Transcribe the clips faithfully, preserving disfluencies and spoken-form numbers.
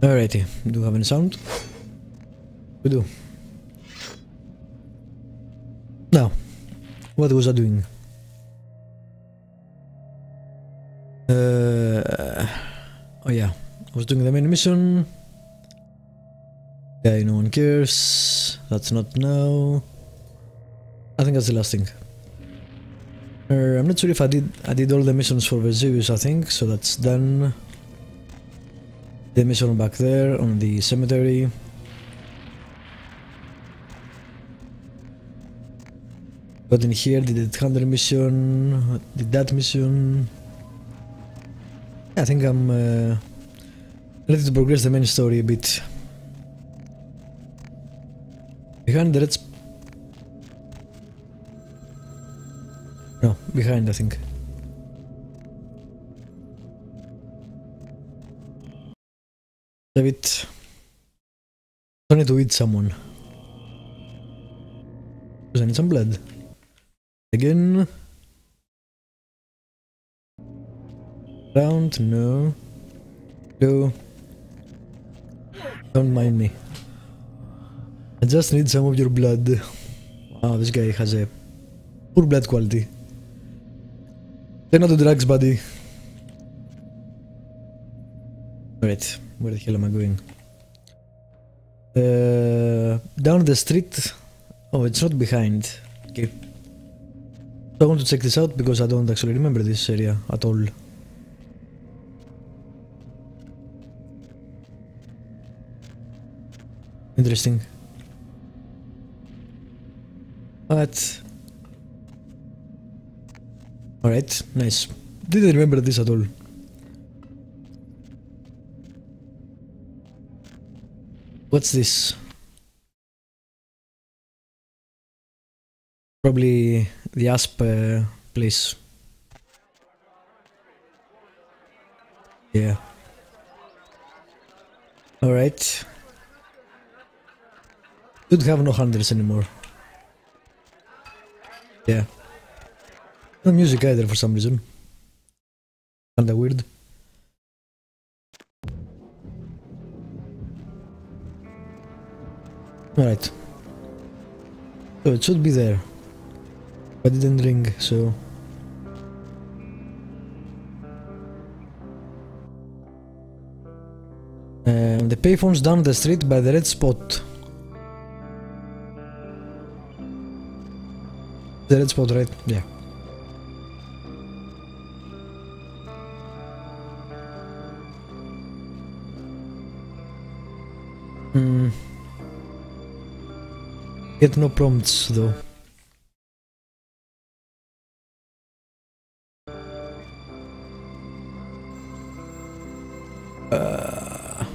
Alrighty, do we have any sound? We do. Now, what was I doing? Uh, oh yeah, I was doing the main mission. Yeah, no one cares. That's not now. I think that's the last thing. Uh, I'm not sure if I did I did all the missions for Vesuvius, I think, so that's done. The mission back there on the cemetery. Got in here, did the Hunter mission, did that mission. I think I'm uh, ready to progress the main story a bit. Behind the red sp- No, behind I think. Save it. I need to eat someone. Because I need some blood. Again. Round, no. Go. Don't mind me. I just need some of your blood. Wow, this guy has a poor blood quality. They're not the drugs, buddy. Alright, where the hell am I going? Uh, down the street. Oh, it's not behind. Okay. So I want to check this out because I don't actually remember this area at all. Interesting. But alright, nice. Didn't remember this at all. What's this? Probably the Asp uh, place. Yeah. Alright. Don't have no hunters anymore. Yeah. No music either for some reason. Kinda weird. Alright. So it should be there. But it didn't ring, so... Um, the payphone's down the street by the red spot. The red spot, right? Yeah. Hmm. Get no prompts though. Uh,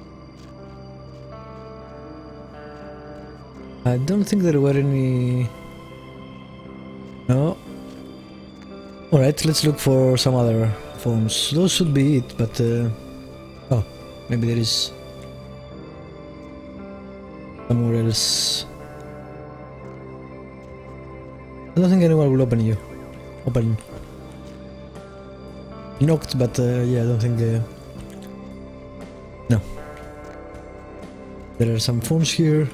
I don't think there were any. No. Alright, let's look for some other forms. Those should be it, but... Uh... Oh, maybe there is... somewhere else. I don't think anyone will open you. Open. Knocked, but uh, yeah, I don't think... Uh... No. There are some phones here.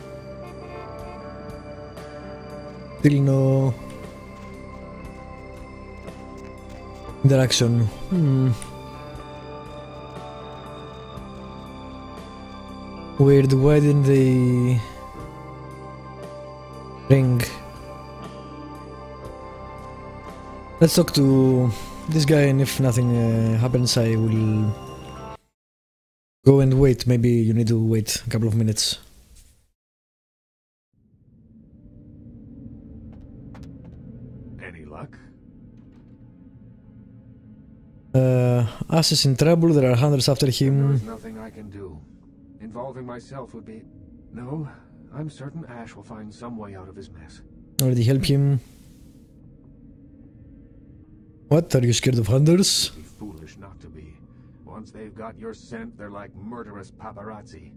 Still no... interaction. Hmm. Weird, why didn't they ring? Let's talk to this guy, and if nothing uh, happens I will go and wait. Maybe you need to wait a couple of minutes. Any luck? Uh, Ash is in trouble, there are hunters after him. There's nothing I can do. Involving myself would be... No, I'm certain Ash will find some way out of his mess. Already help him. What, are you scared of hunters? Be foolish not to be. Once they've got your scent, they're like murderous paparazzi.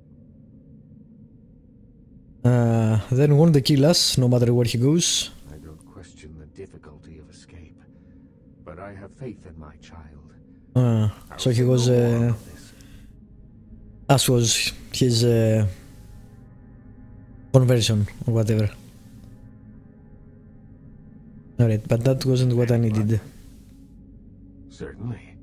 Uh, then won't they kill us, no matter where he goes? I don't question the difficulty of escape, but I have faith in my child. Uh, so he was... Uh, as was his uh, conversion or whatever. Alright, but that wasn't what I needed. Certainly.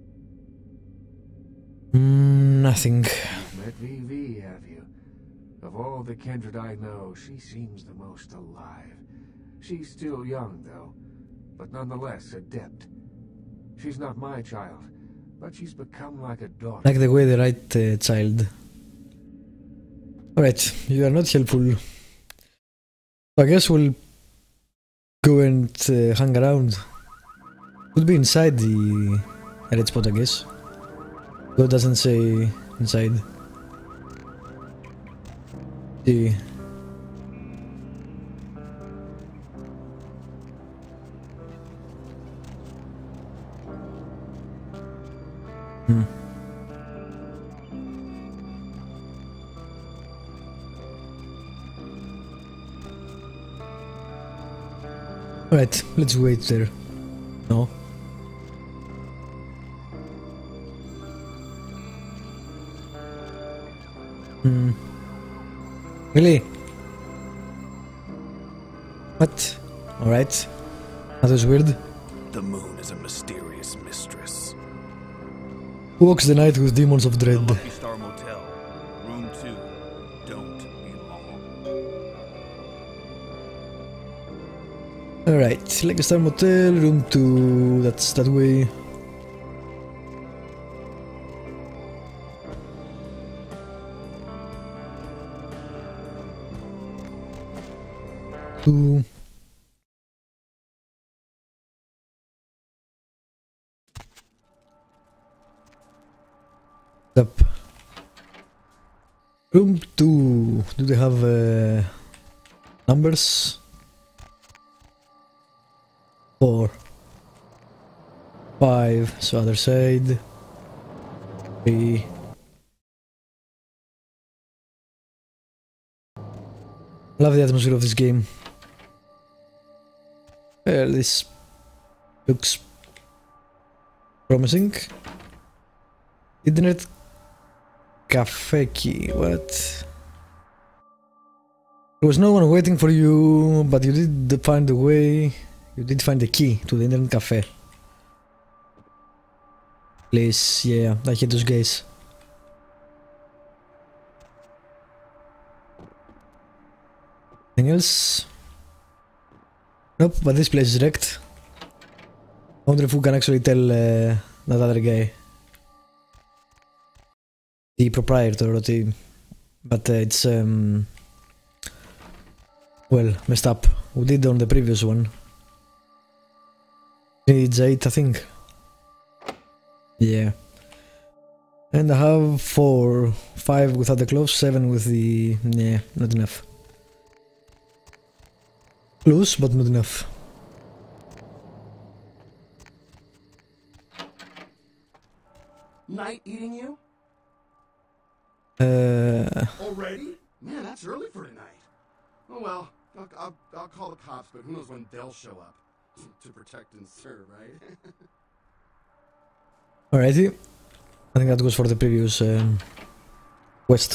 Mm, nothing. You've met V V, have you? Of all the kindred I know, she seems the most alive. She's still young, though, but nonetheless adept. She's not my child, but she's become like a daughter. Like the way they write uh, child. Alright, you are not helpful. I guess we'll go and uh, hang around. Could be inside the red spot, I guess. Though it doesn't say inside. See. Hmm. Alright, let's wait there. No. Hmm. Really? What? Alright. That was weird. The moon is a mysterious mistress. Who walks the night with demons of The dread? Lucky Star Motel, room two. Don't be long. Alright, Lucky Star Motel, room two. That's that way. Two. Up. Room two. Do they have uh, numbers? Four. Five. So other side. Three. Love the atmosphere of this game. Well, this looks promising. Internet cafe key, what? There was no one waiting for you, but you did find a way. You did find the key to the internet cafe. Place, yeah, I hate those guys. Anything else? Nope, but this place is wrecked. I wonder if we can actually tell uh, that other guy. The proprietor, or the, but uh, it's um, well messed up. We did on the previous one. It's eight, I think. Yeah, and I have four, five without the clothes, seven with the. Yeah, not enough. Close, but not enough. Night eating you? Uh, Already? Man, that's early for tonight. Oh well, I'll, I'll, I'll call the cops, but who knows when they'll show up. To protect and serve, right? Alrighty. I think that goes for the previous um, quest.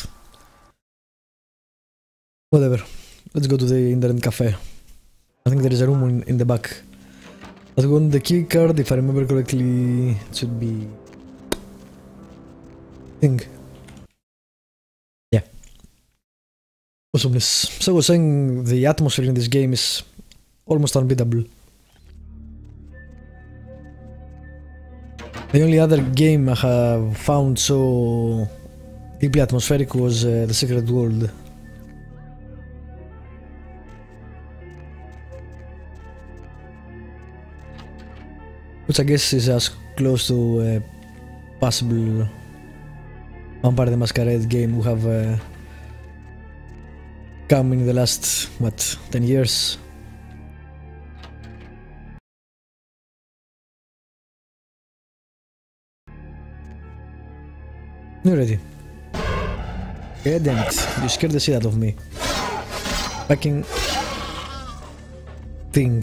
Whatever. Let's go to the internet cafe. I think there is a room in, in the back. Let's go on the key card. If I remember correctly, it should be. Thing. Yeah. Awesomeness. So I was saying the atmosphere in this game is almost unbeatable. The only other game I have found so deeply atmospheric was uh, The Secret World. Which I guess is as close to a possible Vampire the Masquerade game we have uh, come in the last, what, ten years? You're ready. God damn it, you scared the shit out of me. Fucking thing.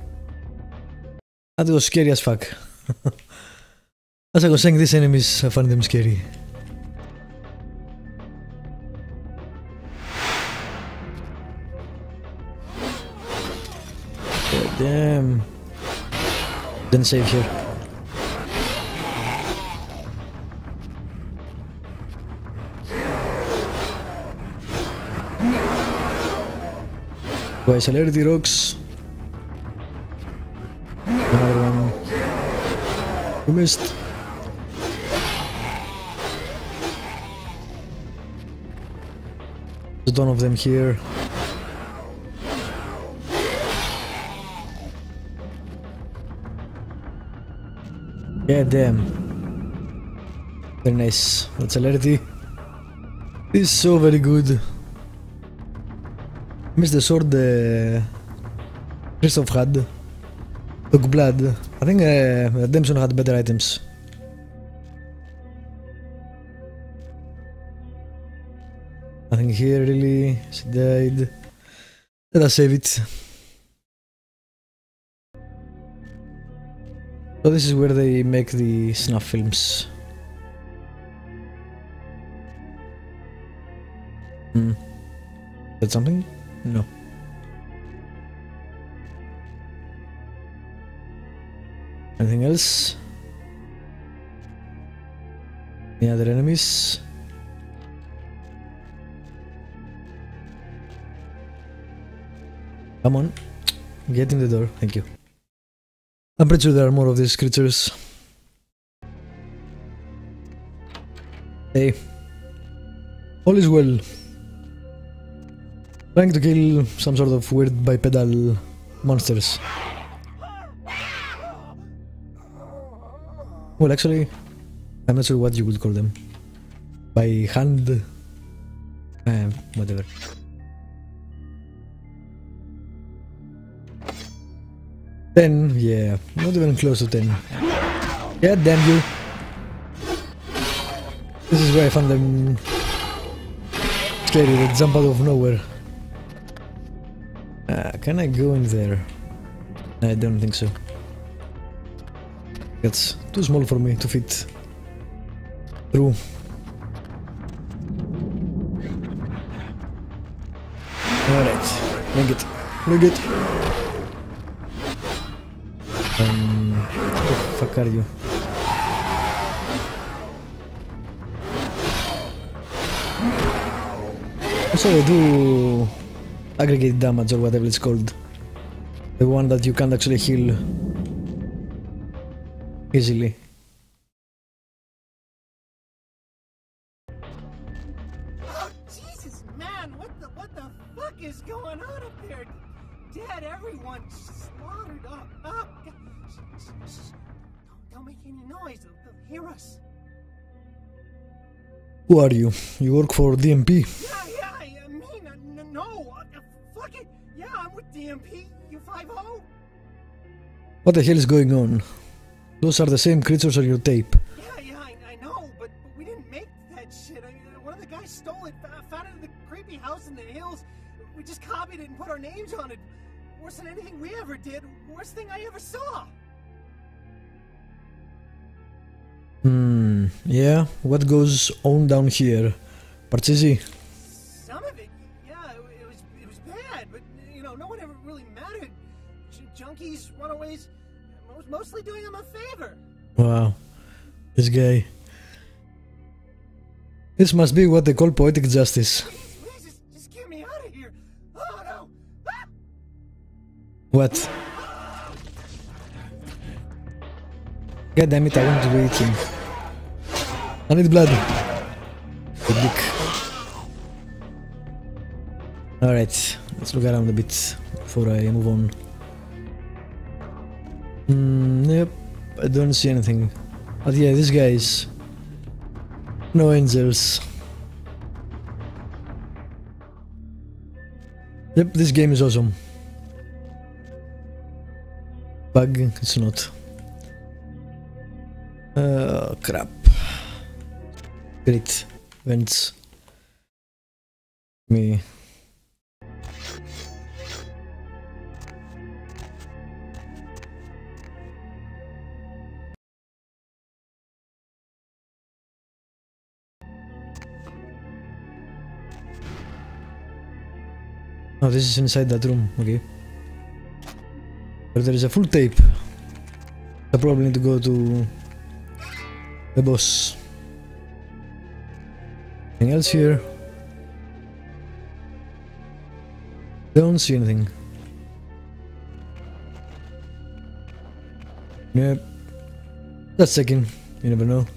That was scary as fuck. As I was saying, these enemies, I find them scary. Damn. Didn't save here. Why celerity rocks? Another one. We missed. There's one of them here. Yeah, damn. Very nice. That celerity is so very good. Missed the sword uh, Christoph had. Took blood. I think uh, Redemption had better items. Nothing here really. She died. Let us save it. So this is where they make the snuff films. Hmm. Is that something? No. Anything else? Any other enemies? Come on, get in the door, thank you. I'm pretty sure there are more of these creatures. Hey. All is well. Trying to kill some sort of weird bipedal monsters. Well, actually, I'm not sure what you would call them. By hand? Uh, whatever. ten, yeah, not even close to ten. Yeah, damn you. This is where I found them scary, they jump out of nowhere. Uh, can I go in there? I don't think so. It's too small for me to fit through. Alright, bring it, bring it. Um, what the fuck are you? Also, they do aggregate damage or whatever it's called. The one that you can't actually heal easily. Oh, Jesus, man! What the what the fuck is going on up there? Dead, everyone slaughtered up. Oh, God. Shh, shh, shh. Don't, don't make any noise. They'll, they'll hear us. Who are you? You work for D M P? Yeah, yeah. I mean, uh, no. Uh, fuck it. Yeah, I'm with D M P. You five oh. What the hell is going on? Those are the same creatures on your tape. Yeah, yeah, I, I know, but, but we didn't make that shit. I mean, one of the guys stole it, found it in the creepy house in the hills. We just copied it and put our names on it. Worse than anything we ever did. Worst thing I ever saw. Hmm, yeah, what goes on down here? Parcheesi? Some of it, yeah, it, it was it was bad, but, you know, no one ever really mattered. J junkies, runaways, most, mostly doing them a favor. Wow, this guy. This must be what they call poetic justice. Please, just, just get me out of here. Oh, no. Ah! What? God damn it, I want to eat him. I need blood. The dick. Alright, let's look around a bit before I move on. Mm, yep, I don't see anything. But yeah, these guys. No angels. Yep, this game is awesome. Bug, it's not. Uh, crap. Great. Vents. Me. Oh, this is inside that room, okay. But there is a full tape. I probably need to go to the boss. Anything else here? Don't see anything. Yep. Just checking. You never know.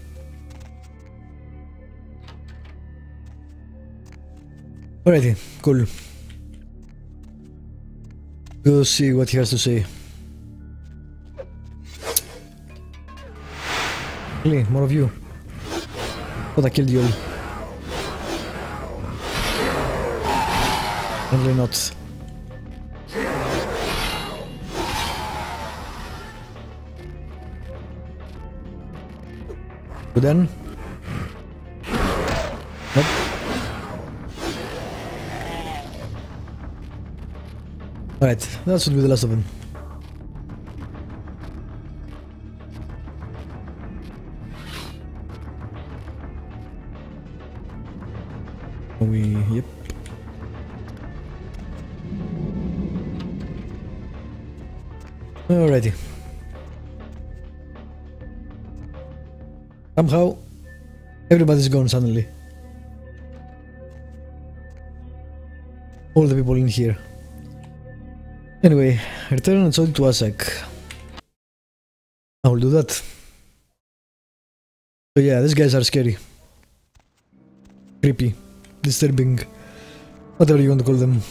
Alrighty, cool. Go see what he has to say. Really, more of you. Thought I killed you all. Apparently not. Good then. Nope. Alright, that should be the last of them. We, yep. Alrighty. Somehow, everybody's gone suddenly. All the people in here. Anyway, return and sold to Asek. I will do that. So yeah, these guys are scary. Creepy. Disturbing. Whatever you want to call them.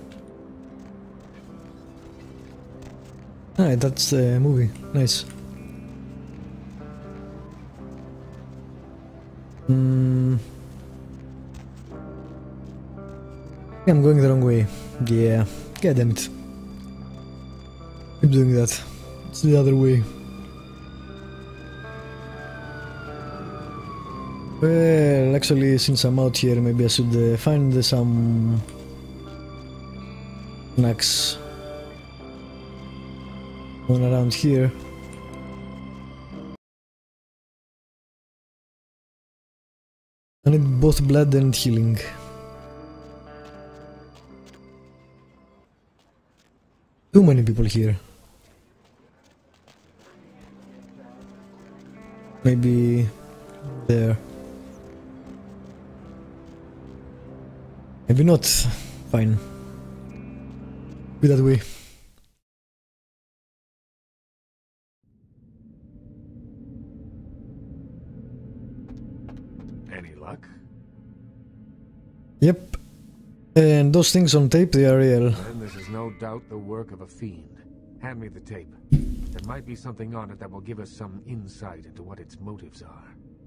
Alright, that's the movie. Nice. Hmm. I'm going the wrong way. Yeah. God damn it. Keep doing that. It's the other way. Well, actually, since I'm out here, maybe I should uh, find uh, some snacks going around here. I need both blood and healing. Too many people here. Maybe there. Maybe not. Fine. Be that way. Any luck? Yep. And those things on tape, they are real. Then this is no doubt the work of a fiend. Hand me the tape. There might be something on it that will give us some insight into what its motives are.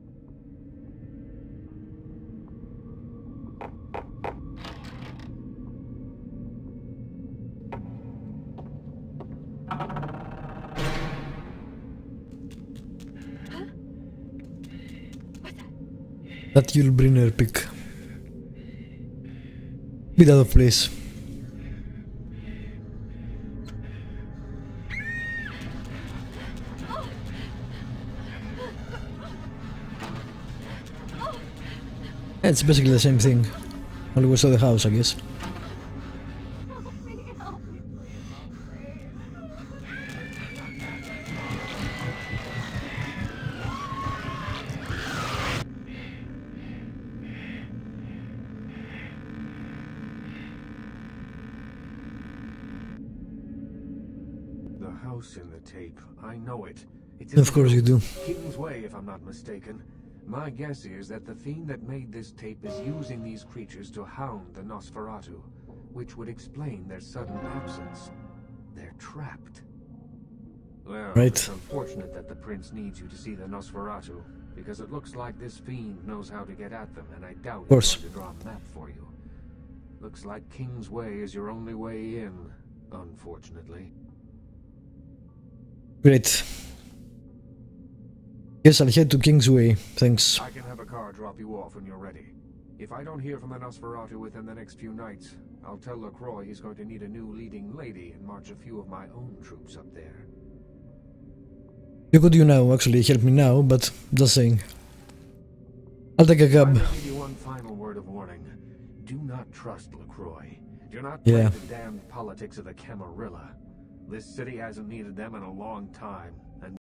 That Yulbrynner pick. Bit out of place. It's basically the same thing. Only we saw the house, I guess. In the tape. I know it. It's Of course you do. King's Way, if I'm not mistaken. My guess is that the fiend that made this tape is using these creatures to hound the Nosferatu, which would explain their sudden absence. They're trapped. Well, right. It's unfortunate that the prince needs you to see the Nosferatu, because it looks like this fiend knows how to get at them, and I doubt he's going to draw a map for you. Looks like King's Way is your only way in, unfortunately. Great. Guess I'll head to King's Way. Thanks. I can have a car drop you off when you're ready. If I don't hear from the Nosferatu within the next few nights, I'll tell LaCroix he's going to need a new leading lady and march a few of my own troops up there. You could you now, actually help me now, but just saying. I'll take a cab. I'm gonna give you one final word of warning. Do not trust LaCroix. Do not play Yeah. the damned politics of the Camarilla. This city hasn't needed them in a long time.